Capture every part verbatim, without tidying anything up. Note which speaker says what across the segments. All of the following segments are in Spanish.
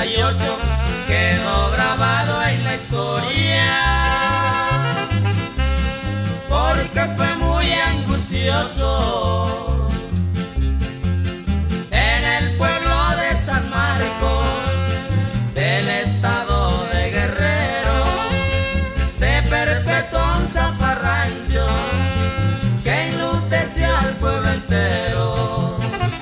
Speaker 1: sesenta y ocho quedó grabado en la historia, porque fue muy angustioso. En el pueblo de San Marcos, del estado de Guerrero, se perpetuó un zafarrancho que enluteció al pueblo entero.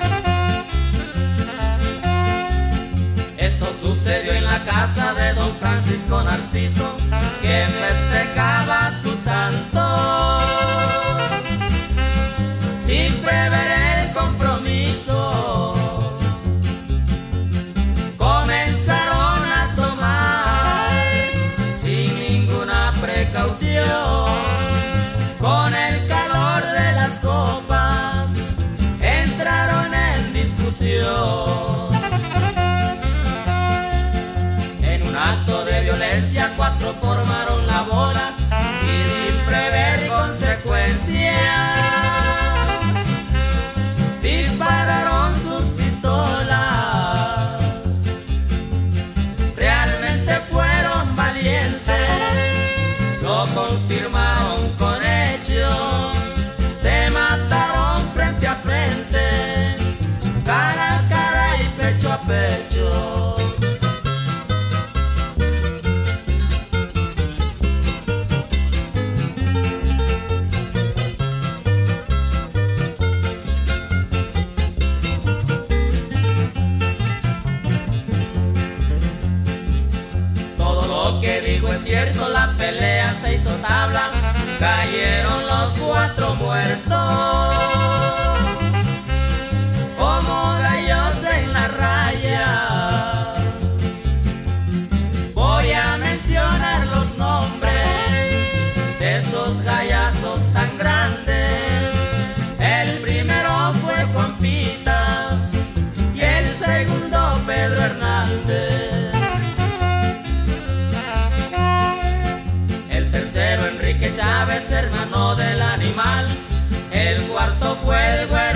Speaker 1: Esto sucedió en la casa de don Francisco Narciso, que festejaba su santo, sin prever el compromiso. Comenzaron a tomar sin ninguna precaución. Con el calor de las copas entraron en discusión. En un acto de violencia cuatro formaron la bola y sin prever consecuencias dispararon sus pistolas. Realmente fueron valientes, lo confirmaron con hechos. Se mataron frente a frente, cara a cara y pecho a pecho. Que digo es cierto, la pelea se hizo tabla, cayeron los cuatro muertos como gallos en la raya. Voy a mencionar los nombres de esos gallazos tan grandes. El primero fue Juan Pita y el segundo Pedro Hernández. Enrique Chávez, hermano del animal. El cuarto fue el güey